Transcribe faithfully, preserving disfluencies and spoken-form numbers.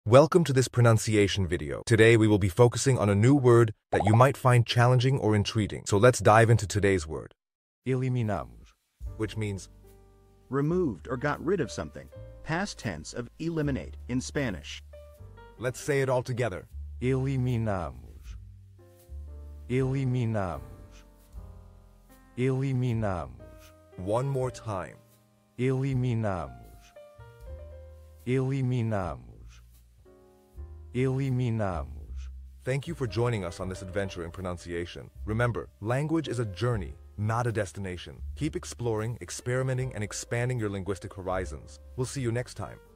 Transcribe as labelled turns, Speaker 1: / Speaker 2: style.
Speaker 1: Welcome to this pronunciation video. Today we will be focusing on a new word that you might find challenging or intriguing. So let's dive into today's word,
Speaker 2: Eliminamos.
Speaker 1: which means
Speaker 3: Removed or got rid of something. Past tense of eliminate in Spanish.
Speaker 1: let's say it all together.
Speaker 2: Eliminamos. Eliminamos. Eliminamos.
Speaker 1: One more time.
Speaker 2: Eliminamos. Eliminamos. Eliminamos.
Speaker 1: Thank you for joining us on this adventure in pronunciation. Remember, language is a journey, not a destination. Keep exploring, experimenting, and expanding your linguistic horizons. We'll see you next time.